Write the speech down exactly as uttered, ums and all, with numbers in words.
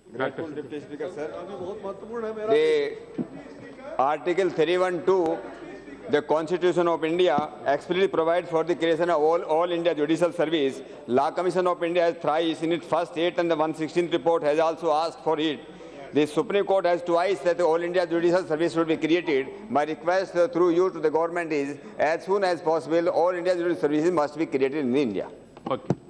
Grateful, Deputy Speaker, sir. The Article three one two, the Constitution of India, explicitly provides for the creation of all, all India Judicial Service. Law Commission of India has thrice, in its first eight and the one hundred sixteenth report, has also asked for it. The Supreme Court has twice said the All India Judicial Service should be created. My request uh, through you to the government is, as soon as possible, All India Judicial Services must be created in India. Okay.